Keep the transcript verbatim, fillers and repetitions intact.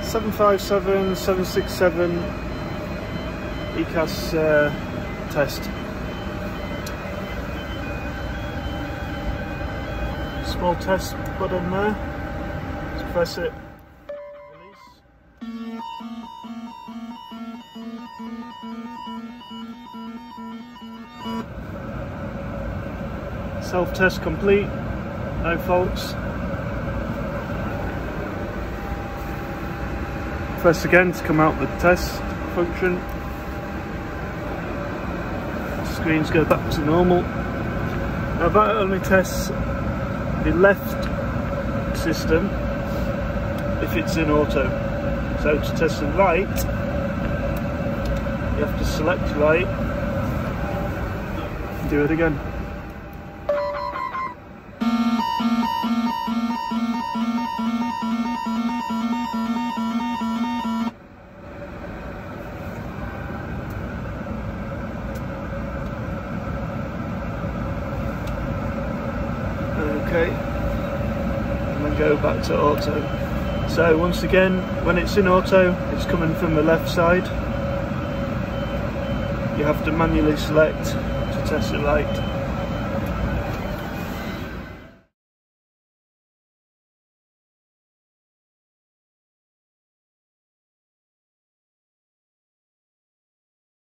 seven five seven, seven six seven E I C A S uh, test. Small test button there. Just press it. Release. Self-test complete. No faults. Press again to come out the test function. Screens go back to normal. Now that only tests the left system if it's in auto. So to test the right, you have to select right and do it again. Okay, and then go back to auto. So once again, when it's in auto, it's coming from the left side. You have to manually select to test it right.